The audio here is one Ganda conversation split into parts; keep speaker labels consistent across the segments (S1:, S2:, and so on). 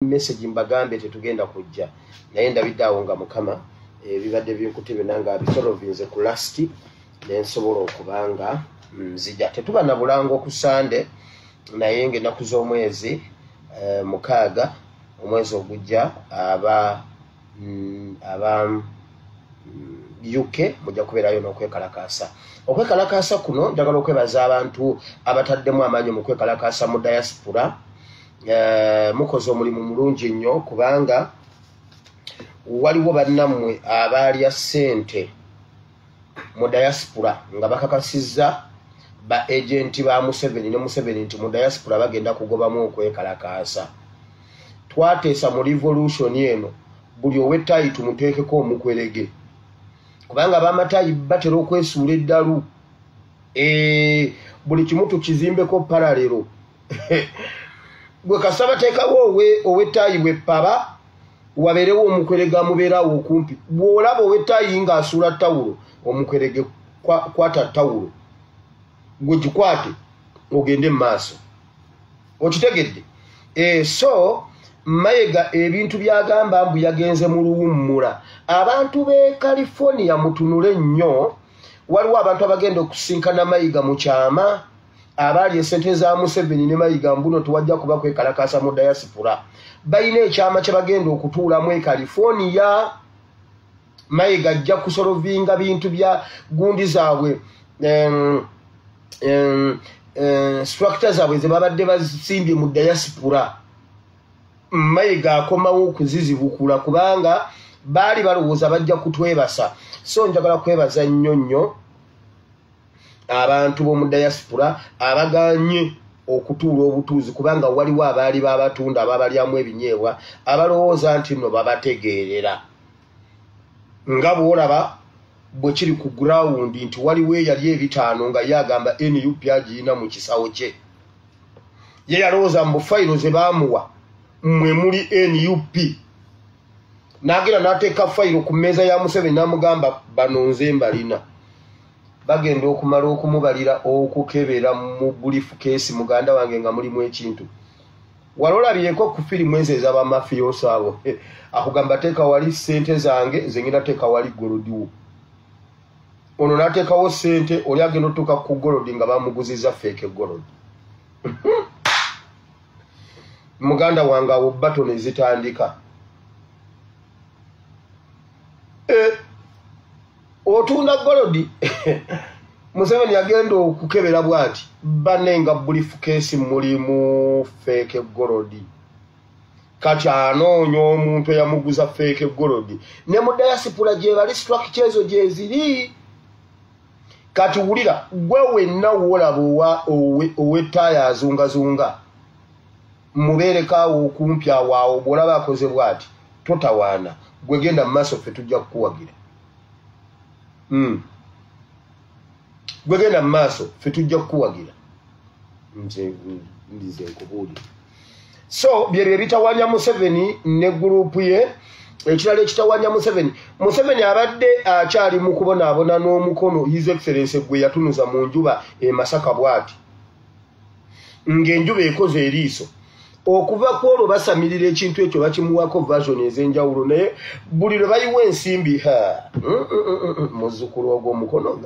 S1: message mbagambe tetugenda kujja naye ndabidde awo nga mukama ebibadde by'okutebe nanga abisolovinze ku last nensobola okubanga nzija tetuba na bulango ku Sunday naye ng'ennaku z'omwezi mukaaga omwezi ogujja aba UK mujja kubeerayo n'okwekalakaasa okwekalakaasa kuno njagala okwebaza abantu abataddemu amaanyi mu kwekalakaasa mu diaspora mukoze omulimu mulungi nnyo kubanga waliwo bannammwe abaalya ssente mu diaspora nga bakakasizza ba agenti ba Museveni ne Museveni nti mu diaspora bagenda kugobamu okwekalakaasa. Twateesa mu revolution eno buli ow'ettaayi tumuteekeko omukwerege kubanga ab'amataayi batera okwesuula eddalu buli kimu tukizimbeko paralero gwe kasaba teekawo ow'ettaayi bw'eppaba wabeerewo omukwerege amubeerawo okumpi bw'olaba ow'ettaayi ng'asuula ttawulo omukwerege kwata ttawulo gwe gikwate ogende mu maaso okitegedde so Mayiga ebintu byagamba mbu yagenze mu luwummula abantu b'e California mutunule nnyo waliwo abantu abagenda okusinkana Mayiga mu kyama abaali esente za Museveni ne Mayiga mbuno tuwajja kuba kwekalakaasa mu diaspora balina ekyama kye bagenda okutuulamu e California Mayiga ajja kusolovinga bintu bya gundi zaabwe structure zaabwe ze babadde basimbye mu diaspora Mayiga akomawo okuzizibukula kubanga baali balowooza bajja kutwebasa so njagala kwebaza nnyo abantu b'omu diaspora abaganye okutuula obutuuzi kubanga waliwo abaali b'abatunda ababalyamu ebinyeebwa abalowooza nti nno babategeerera nga bw'olaba bwe kiri ku ground nti waliwo eyali ebitaano nga ye agamba NUP agiyina mu kisawo kye ye yalowooza mu fayiro ze baamuwa mwe muli NUP n'agenda n'ateeka fayiro ku mmeeza ya Museveni n'amugamba bano nze mbalina bagenda okumala okumubalira okukebera mu bulifu keesi muganda wange nga mulimu ekintu walolabyeko ku firimu ezo ez'abamafiyooso abo akugamba teeka wali ssente zange ze ngenda teeka wali golodiwo ono n'ateekawo ssente oli agenda otuuka ku golodi nga bamuguzizza feeke golodi muganda wange awo batoni zitandika otunda golodi Museveni agenda okukebera bwati banenga bulifu keesi mulimu feeke golodi kati anoonya omuntu eyamuguza feeke golodi ne mu diaspora gye bali structure ezo gye ziri kati wulira gwe wenna wolaba ow'ettaaya azungazunga mubeerekaawo okumpi awaawo bw'olaba akoze bwati totawaana gwe genda mu maaso ffe tujja kukuwagira gwe genda mu maaso ffe tujja kukuwagira nze ndize nkubuulira so byebyo ebitawanya Museveni ne gurupu ye ekirala ekitawanya Museveni abadde akyali mu kubonaabona n'omukono His Excellency gwe yatunuza mu njuba e Masaka bwati ng'enjuba ekoze eriiso okuva ku olwo basamirira ekintu ekyo bakimuwako version ez'enjawulo naye buli lwe bayiwa ensimbi muzzukulu ogw'omukono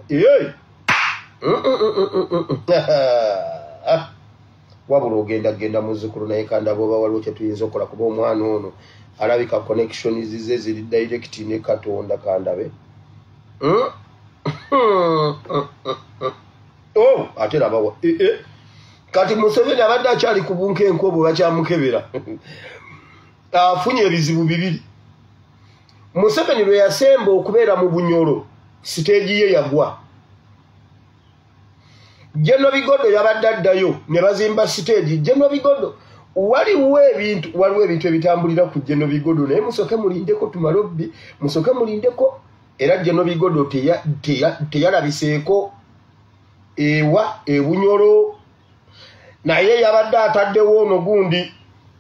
S1: wabula ogenda muzzukulu naye kandaba oba waliwo kye tuyinza okukola kuba omwana ono alabika connection zize ziri direct ne Katonda kandabe ate labawa kati Museveni abadde akyali ku bunkenke obwo bakyamukebera afunye ebizibu bibiri Museveni lwe yasemba okubeera mu Bunyoro siteegi ye yagwa Jeno Bigodo yabadde addayo ne bazimba siteegi Jeno Bigodo waliwo ebintu ebitambulira ku Jeno Bigodo naye musoke mulindeko tumalobbi musoke mulindeko era Jeno Bigodo teyalabiseeko ewa Bunyoro naye yabadde ataddewo ono gundi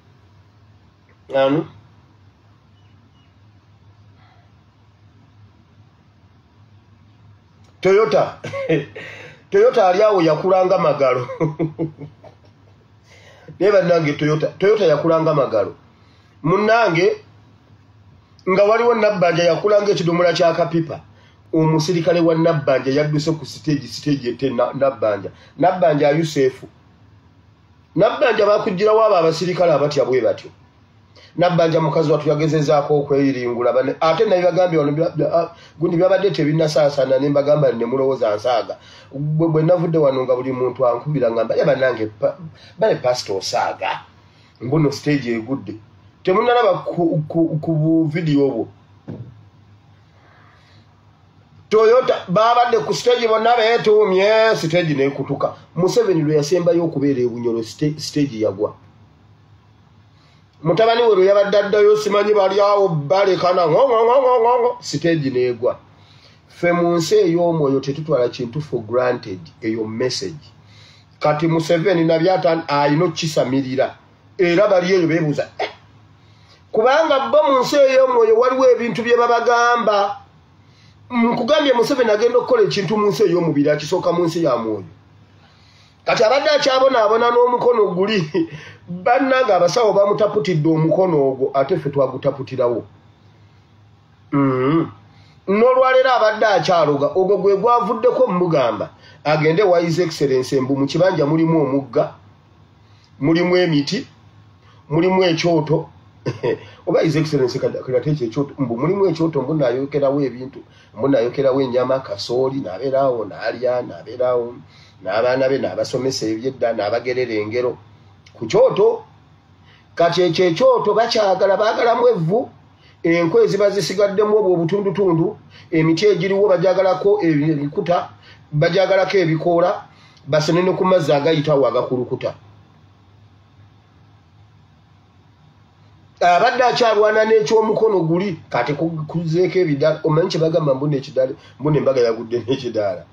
S1: Toyota ali awo yakulanga magalo naye bannange Toyota yakulanga magalo Munange nga waliwo Nabbanja yakulanga ekidomola kya kapipa. Omusirikale wa Nabbanja yadduse ku stage ete Nabbanja Yusefu. Nabbanja bakujjirawo abo abasirikale abatya bwe batyo. Nabbanja mukazi watu yagezezaako okweyiringula bane ate naye bagambye gundi byabadde tebinnasaasana ne mbagamba ne mulowooza nsaaga bwe navudde wano nga buli muntu ankubira ngamba yaba nange bale pastor osaaga mbuno stage egudde temunnalaba ku video obwo Toyota babadde ku stage bonna beetuumye stage neekutuka Museveni lwe yasembayo okubeera ebunyolo stage yagwa Mutabani we yabadde addayo simanyi bali awo balekana ngongongongongo stage neegwa ffe mu nsi ey'omwoyo tetutwala kintu for granted eyo message kati Museveni nabyata ayino kisamirira era bali eyo beebuuza kubanga bo mu nsi ey'omwoyo waliwo ebintu bye babagamba nkugambye Museveni agenda okukola ekintu mu nsi ey'omubiri akisooka mu nsi ya mwoyo kati abadde akyabonaabona n'omukono guli bannanga abasawo bamutaputidde omukono ogwo ate ffe twagutaputirawo n'olwaleero abadde akyaloga ogwo gwe gwavuddeko mugamba agende wa His Excellency mbu mu kibanja mulimu omugga mulimu emiti mulimu ekyoto oba His Excellency kadateekyo ekyoto mbu mulimu ekyoto mbu naayokerawo ebintu mbu naayokerawo ennyama kasooli n'abeerawo n'alya n'abeerawo n'abaana be n'abasomesa ebyedda n'abagerera engero ku kyoto kati ekyo ekyoto bakyagala baagalamu evvu enkwe ziba zisigaddemu obwo obutundutundu emiti egiriwo bajagalako ebikuta bajagalako ebikoola basenene ku mazzi agayitawo agakulukuta abadde akyalwana n'ekyomukono guli kati kuzeeko ebidaala omanyi kye bagamba mbuna ekidaala mbuna embaga yagudde n'ekidaala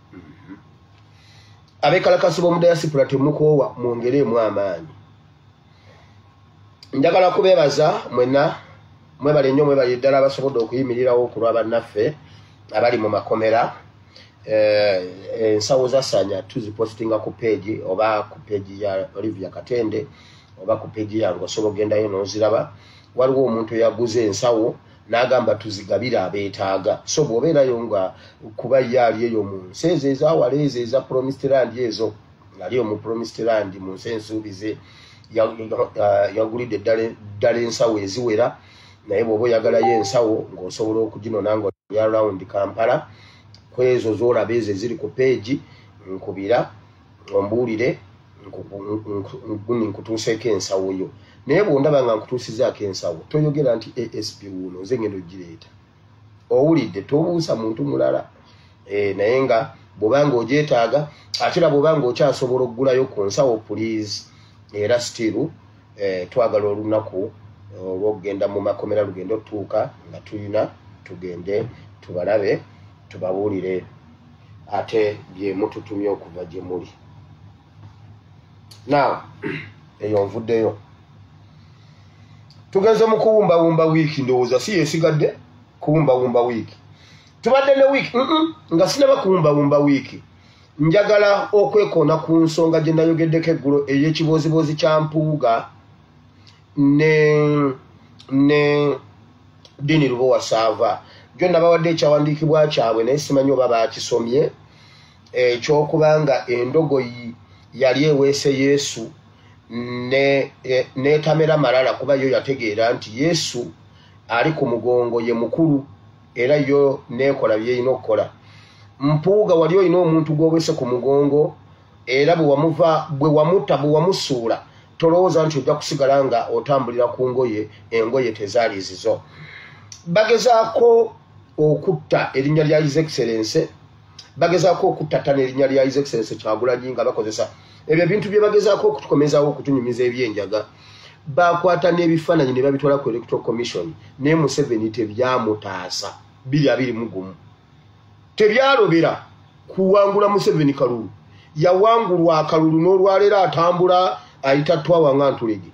S1: abekalakasi b'omudayasipula temukoowa mwongereemu amaanyi njagala kubeebaza mwenna mwebale nnyo mwebale ddala abasobodde okuyimirirawo okulwa bannaffe abali mu makomera ensawo zasanya tuzipositinga ku peegi oba ku peegi ya Olivia Katende oba ku peegi yange osobola ogendayo n'oziraba waliwo omuntu eyaguze ensawo n'agamba tuzigabira abeetaaga so bw'obeerayo nga kuba ye ali eyo mu nsi ezo ezawala ezo eza Promised Land ezo aliyo mu Promised Land mu nsi ensuubize yagulidde ddala ensawo eziwera naye bw'oba oyagalayo ensawo ng'osobola okuginona nga ya round Kampala ku ezo z'olaba ezo eziri ku peegi nkubira ombuulire nkutuuseeko ensawo yo naye bw'ondaba nga nkutuusizaako ensawo toyogera nti ASP wuuno nze ngendo gireeta owulidde tobuusa muntu mulala naye nga bw'obanga ogyetaaga ate era bw'obanga okyasobola okugulayo ku nsawo please era still twagala olunaku olw'okugenda mu makomera lugenda otuuka nga tulina tugende tubalabe tubabuulire ate bye mututumye okuva gye muli now eyo nvuddeyo tugenze mu kuwumbawumba wiiki ndowooza si yesigadde kuwumbawumba wiiki tubadde ne wiiki nga sinaba kuwumbawumba wiiki njagala okwekoona ku nsonga gye nayogeddeko eggulo ey'ekibooziboozi kya Mpuuga ne Dini Lubowa Saava gyonna bawadde ekyawandiikibwa kyabwe naye simanyi oba baakisomye ekyokubanga endogoyi yali eweese Yesu n'etamera malala kuba yo yategeera nti Yesu ali ku mugongo ye mukulu era yo neekola byeyina okukola Mpuuga wali olina omuntu gw'oweese ku mugongo era bwe wamutta bwe wamusuula tolowooza nti ojja kusigala nga otambulira ku ngoye engoye tezaali zizo bagezaako okutta erinnya lya His Excellency bagezaako okutta n'erinnya lya His Excellency Kyagulanyi nga bakozesa ebyo ebintu bye bagezaako okutukomezaawo okutunyumiza ebyenjaga bakwata n'ebifaananyi ne babitwala ku Electoral Commission naye Museveni tebyamutaasa 2021 tebyalobera kuwangula Museveni kalulu yawangulwa akalulu n'olwaleero atambula ayita twawa nga ntulege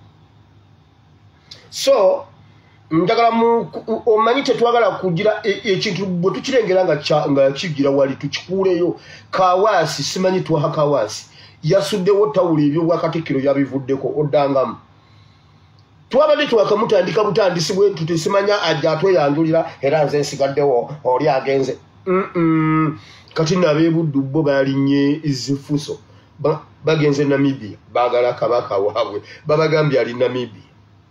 S1: so njagala omanyi tetwagala kugira ekintu bwe tukirengera nga kigira wali tukikuuleyo Kawaasi simanyi twaha Kawaasi yasuddewo tawula ebyobwakatikkiro yabivuddeko oddangamu twabadde twakamutandika butandisi bwe tutesimanya ajja atweyanjulira era nze nsigaddewo oli agenze kati n'abeebuddu bo balinye izifuso bagenze Namibia baagala kabaka waabwe babagambye ali Namibia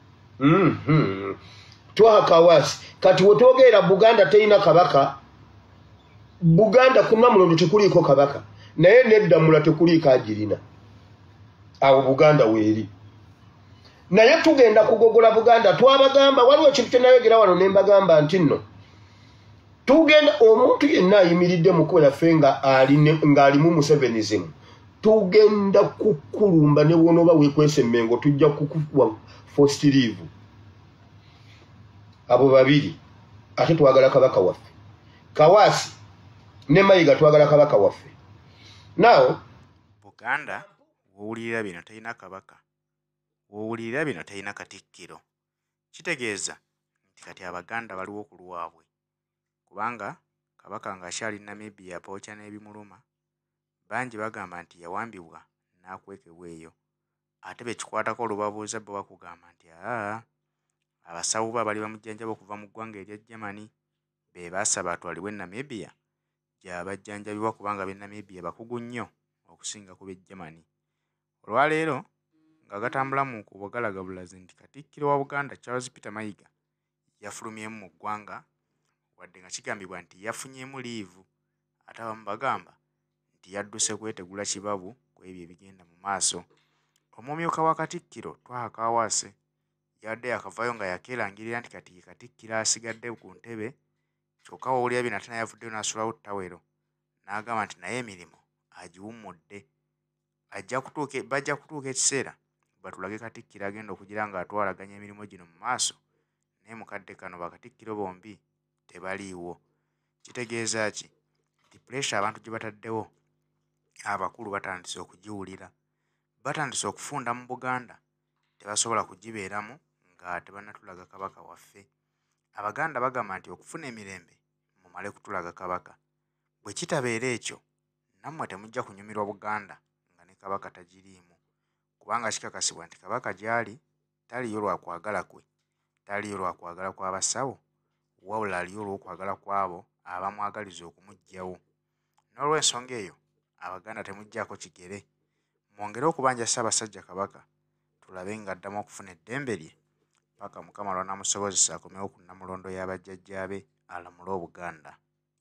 S1: twakawasi kati wetwogerera Buganda teina kabaka Buganda ku Namulondo tekuliiko kabaka naye neddamula tekuliiko agirina awo Buganda weeri naye tugenda kugogola Buganda twabagamba waliwo ekintu kye nayogera wano ne mbagamba nti nno tugenda omuntu yenna ayimiridde mu kuba yaffe ng'alimu Musevenism tugenda kukulumba ne wonoba weekwesa emmengo tujja kukuwa first leave abo babiri ate twagala kabaka waffe Kawasi ne Mayiga twagala kabaka waffe now
S2: Buganda wowulira bino talina kabaka wowulira bino talina katikkiro kitegeeza nti kati Abaganda baliwo ku lwabwe kubanga kabaka ng'akyali Namibia pookya n'ebimuluma bangi bagamba nti yawambibwa n'akwekebwa eyo ate bekikwatako olubabuuza bwe bakugamba nti abasawo be bali bamujjanjaba okuva mu ggwanga erya Germany be baasaba atwalibwe Namibia gy'abajjanjabibwa kubanga b'e Namibia bakugu nnyo okusinga ku b'e Germany olwaleero nga gatambula mu kubogalagabulazi nti Katikkiro wa Buganda Charles Peter Mayiga yafulumyemu mu ggwanga wadde nga kigambibwa nti yafunyeemu liivu ate abamu bagamba nti yadduse kwetegula kibabu ku ebyo ebigenda mu maaso omumyuka wa Katikkiro Twaha Kaawaase yadde yakavaayo nga yakeerangirira nti kati ye Katikkiro asigadde ku ntebe kyokka wawulira bino ate naye avuddeyo n'asulawo ttawero n'agamba nti naye emirimu agiwummudde bajja kutuuka ekiseera batulage Katikkiro agenda okugira ng'atwalaganya emirimu gino mu maaso naye mukadde kano bakatikkiro bombi tebaliiwo kitegeeza ki nti puresha abantu gye bataddewo abakulu batandise okugiwulira batandise okufunda mu Buganda tebasobola kugibeeramu nga tebannatulaga kabaka waffe Abaganda bagamba nti okufuna emirembe mumale kutulaga kabaka bwe kitabeera ekyo nammwe temujja kunyumirwa Buganda nga ne kabaka tagiriimu kubanga kikakasibwa nti kabaka gy'ali taliyo lwa kwagala kwe taliyo lwa kwagala kw'abasawo wabula aliyo olw'okwagala kw'abo abamwagaliza okumuggyawo n'olw'ensonga eyo Abaganda temuggyako kigere mwongere okubanja Ssaabasajja Kabaka tulabe ng'addamu okufuna eddembe lye paka Mukama lw'anaamusobozesa akomewo ku Namulondo y'abajjajjaabe alamule Obuganda.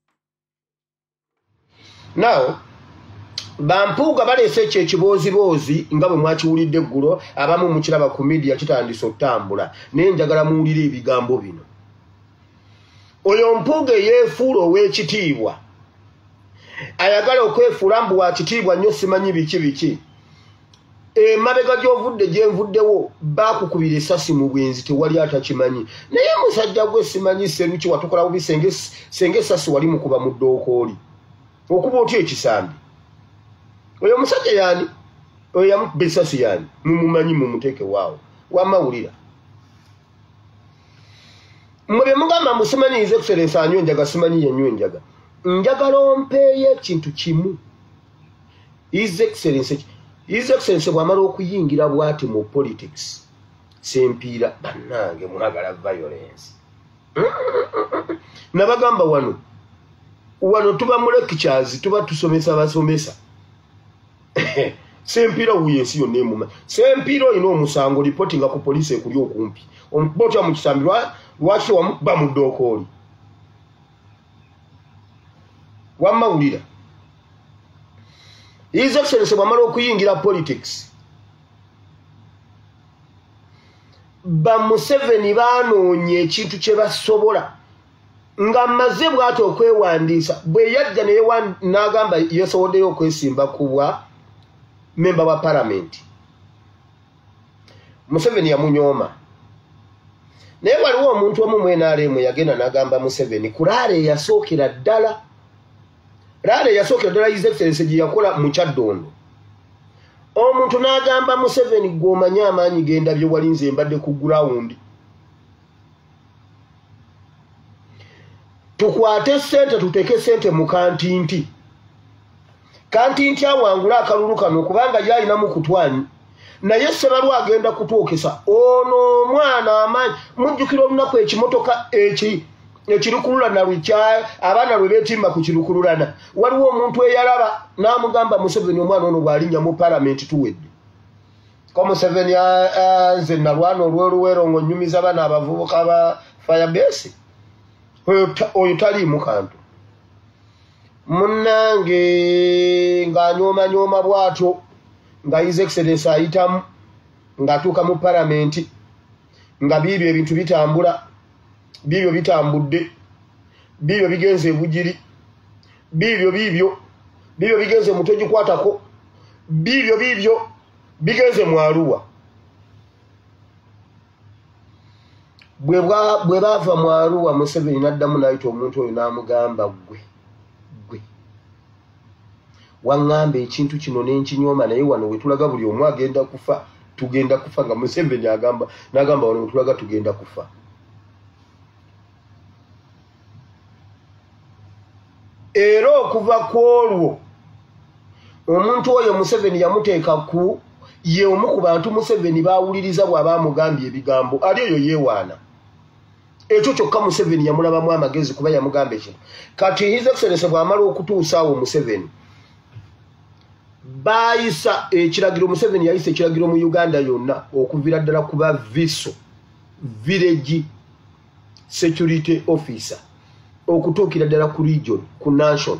S1: Now bampuuga baleese ekyo ekiboozibozi nga bwe mwakiwulidde eggulo abamu mukiraba ku media kitandise okutambula naye njagala muwulire ebigambo bino. Oyo mpuuga yeefuula ow'ekitiibwa ayagala okwefuula mbu wa kitiibwa nnyo simanyi biki emabega gy'ovudde gye nvuddewo baakukubira essasi mu bwenzi tewali atakimanyi naye musajja gwe simanyi seruki watukola bubi senge essasi wali mukuba mu ddookooli okuba otya ekisambi oyo omusajja yaani oyo yamukuba essasi yaani mumumanyi mumuteeke waawo wamawulira mwe bye mugamba musimanyi His Excellency anywa enjaga simanyi yenywa enjaga njagala ompeeyo ekintu kimu His Excellency bw'amala okuyingira bw'ati mu politics sempiira bannange mwagala violence nabagamba wano tuba mu lectures tuba tusomesa basomesa sempiira wuyo ensi yonna emumanyi sempiira olina omusango lipotinga ku poliisi ekuli okumpi omukubotya mu kisambi lwaki wamukuba mu ddookooli wamawulira His Excellency bw'amala okuyingira politics ba Museveni baanoonya ekintu kye basobola nga mmaze bw'ati okwewandiisa bwe yajja n'agamba yeesoboddeyo okwesimba ku bwa memba wa palamenti Museveni yamunyooma naye waliwo omuntu omu mwenaalemu yagenda n'agamba Museveni ku laale eyasookera ddala His Excellency gye yakola mu Kyaddondo omuntu n'agamba Museveni gw'omanyi amaanyi genda bye wali nze mbadde ku gurawundi tukwate ssente tuteeke ssente mu kantinti awangula akalulu kano kubanga yalinamu kutwanyi naye Ssebalwa agenda kutuukisa ono omwana amanyi mujjukira olunaku ekimotoka ekirukululana abaana lwe beetimba ku kirukululana waliwo omuntu eyalaba n'amugamba Museveni omwana ono bw'alinnya mu palamenti tuwedde ko Museveni nze nalwana olw'oluweero nnyumiza bana abavubuka ba Firebase oyo taliimu kantu munnange ng'anyooma bw'atyo nga His Excellency ayitamu ng'atuuka mu palamenti nga biibyo ebintu bitambula biibyo bitambudde biibyo bigenze ebugiri biibyo bigenze mutogikwatako biibyo bigenze mu Arua bwe baava mu Arua Museveni n'addamu n'ayita omuntu oyo n'amugamba gwe waŋŋamba ekintu kino n'enkinyooma naye wano we tulaga buli omu agenda kufa tugenda kufa nga Museveni n'agamba wano we tulaga tugenda kufa era okuva ku olwo omuntu oyo Museveni yamuteeka ku ye omu ku bantu Museveni baawuliriza bw'aba amugambye ebigambo ali eyo yeewaana ekyo kyokka Museveni yamulabamu amagezi kuba yamugamba ekyo kati His Excellency bw'amala okutuusa awo Museveni bayisa ekiragiro Museveni yayisa ekiragiro mu Uganda yonna okuviira ddala kuba Viso Village Security Officer okutuukira ddala ku region ku national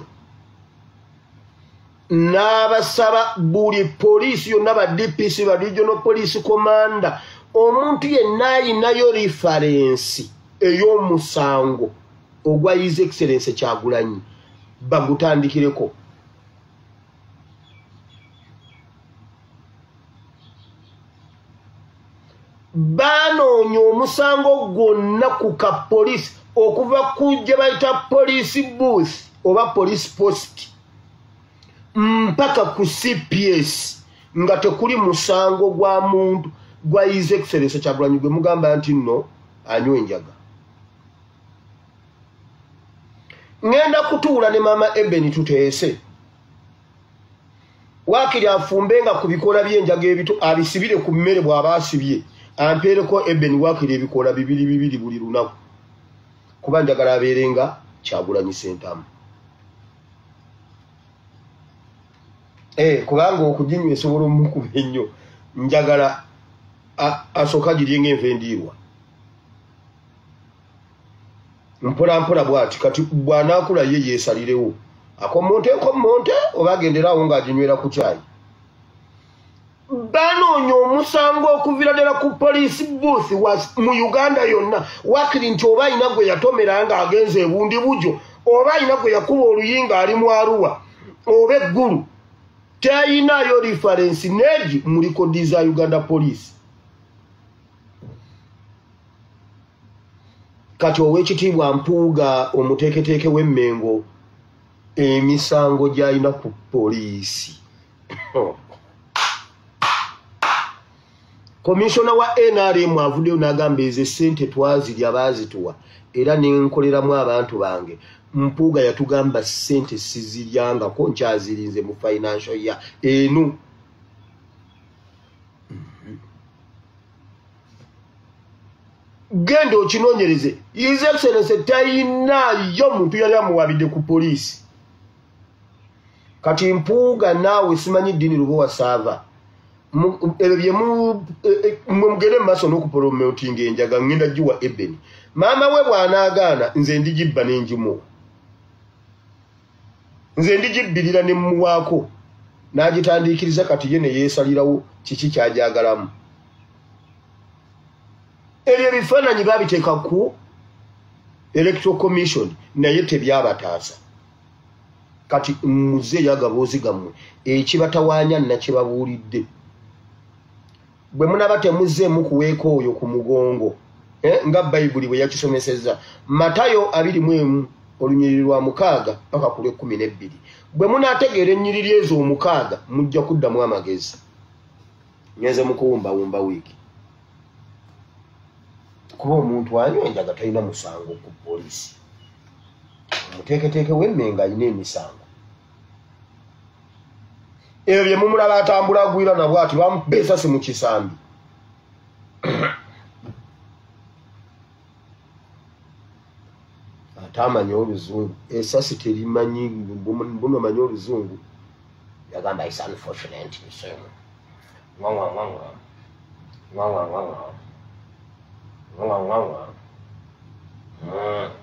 S1: n'abasaba buli poliisi yonna ba DPC ba regional police commander omuntu yenna ayinayo referensi ey'omusango ogwa His Excellency Kyagulanyi bagutandikireko banoonya omusango gwonna ku ka police okuva ku gye bayita police booth oba police post mpaka ku CPS nga tekuli musango gwa muntu gwa His Excellency Kyagulanyi gwe mugamba nti nno anywa enjaga ngenda kutuula ne mama Ebeni tuteese waakiri afumbenga ku bikola by'enjaga ebito abisibire ku mmere bw'aba asibye ampeereko Ebeni waakiri ebikola bibiri buli lunaku kuba njagala abeerenga Kyagulanyi sentamu kubanga okuginywa esobola omukuba ennyo njagala asooka giryenga envendiirwa mpola bw'ati kati bw'anaakula ye yeesalirewo akomonte oba agenderaawo ng'aginywera ku kyayi banoonya omusango okuviira ddala ku police booth mu Uganda yonna wakiri nti oba alina gwe yatomera ng'agenze ebundi bujo oba alina gwe yakuba oluyinga ali mu Arua oba eggulu tayinayo referensi neegi mu likodi za Uganda police kati ow'ekitiibwa Mpuuga omuteeketeeke w'Emmengo emisango gy'alina ku poliisi Komishona wa NRM avuddeyo n'agamba ezo ssente twazirya baazituwa era n'enkoleramu abantu bange Mpuuga yatugamba ssente siziryangako nkyazirinze mu financial year eno genda okinoonyereze His Excellency tayinaayo muntu yali amuwabidde ku poliisi kati Mpuuga naawe simanyi ddiini luba wasaava ebyo bye mugere mu maaso n'okupolomotinga enjaga ngenda giwa Ebeni maama we bw'anaagaana nze ndigibba n'engimuwa nze ndigibbirira ne mmuwaako n'agitandiikiriza kati ye ne yeesalirawo kiki kyajagalamu ebyo ebifaananyi baabiteeka ku Electoral Commission naye tebyabataasa kati muzeeyo agaboozi gammwe ekibatawaanya nakibabuulidde bwe munaba temuzzeemu kuweeka oyo ku mugongo nga Bayibuli bwe yakisomesezza Matayo 21 olunyiriri lwa 6 paka ku 12 bwe munaategeera ennyiriri ezo 6 mujja kuddamu amagezi nyenze mu kuwumbawumba wiiki kuba omuntu anywa enjaga talina musango ku poliisi omuteeketeeke w'Emmengo alina emisango ebyo bye mumulaba atambula agwira nabwo ati bamukuba esasi mu kisambi. Atamanya oluzungu esasi terimanyi buno manyi oluzungu yagamba is unfortunate misemo ngwa